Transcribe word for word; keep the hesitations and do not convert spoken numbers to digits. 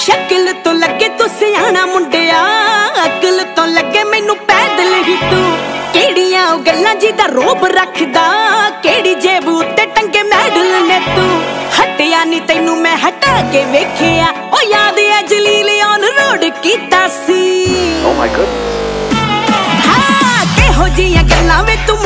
शक्ल तो लगे तू सियाना मुंडिया, अकल तो लगे मैनू पैदल ही तू। केड़ियां गल्लां जिदा रोब रखदा, केड़ी जेब उत्ते टंगे मैडल ने तू। हटिया नी तैनू मैं हटा के वेखिया, ओ याद है जलील ऑन रोड कीता सी। Oh my God। हाँ केहो जियां गल्लां वे तू